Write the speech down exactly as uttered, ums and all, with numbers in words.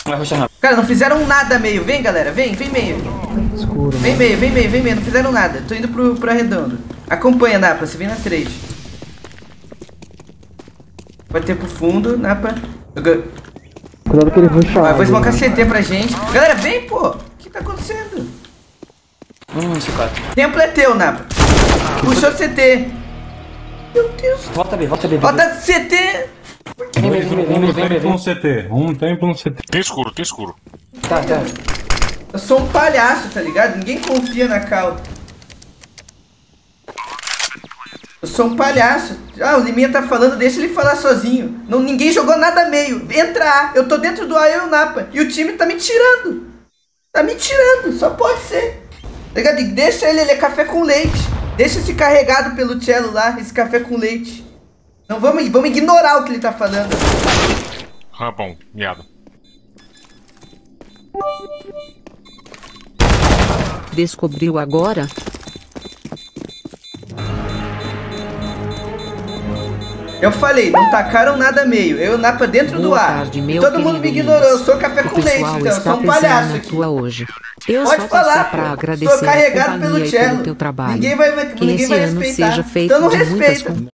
Vai rushar rápido. Cara, não fizeram nada meio. Vem, galera. Vem, vem meio. Escuro. Vem meio, vem meio, vem meio. Não fizeram nada. Tô indo pro, pro arredondo. Acompanha, Napa. Você vem na trade. Vai ter pro fundo, Napa. Cuidado que ele rushar. Ah, vou smocar C T pra gente. Galera, vem, pô. O que tá acontecendo? Hum, sucata. Templo é teu, Napa. Puxou C T. Meu Deus. Volta B, volta B. Bota C T. Vem B, vem B, vem B, vem B. Um C T, um templo, um C T. Tem escuro, tem escuro. Tá, tá. Eu sou um palhaço, tá ligado? Ninguém confia na Cal. Eu sou um palhaço. Ah, o Liminha tá falando, deixa ele falar sozinho. Não, ninguém jogou nada meio. Entra A. Eu tô dentro do A, eu e o Napa. E o time tá me tirando. Tá me tirando. Só pode ser. Tá ligado? Deixa ele, ele é café com leite. Deixa esse carregado pelo cello lá, esse café com leite. Não vamos, vamos ignorar o que ele tá falando. Ah, bom, miado. Descobriu agora? Eu falei, não tacaram nada meio. Eu e o Napa dentro Boa do ar. tarde, E meu todo mundo me querido ignorou. Eu Luiz. sou café O com leite, pessoal então. Eu está sou um pensando palhaço na aqui. tua hoje. Eu Pode só falar, passei para pô. agradecer Sou carregado a pelo companhia e pelo cello. teu trabalho. Ninguém vai, vai, Que ninguém esse vai ano respeitar. seja feito Então não de muitas respeita.